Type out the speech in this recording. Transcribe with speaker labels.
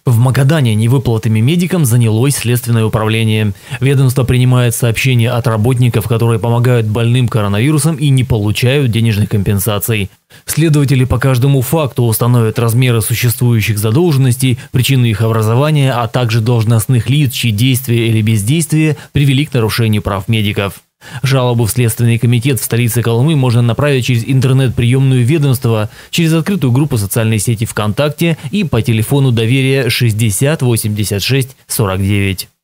Speaker 1: В Магадане невыплатами медикам занялось Следственное управление. Ведомство принимает сообщения от работников, которые помогают больным коронавирусом и не получают денежных компенсаций. Следователи по каждому факту установят размеры существующих задолженностей, причины их образования, а также должностных лиц, чьи действия или бездействия привели к нарушению прав медиков. Жалобу в Следственный комитет в столице Колымы можно направить через интернет-приемную ведомства, через открытую группу социальной сети ВКонтакте и по телефону доверия 60 86 49.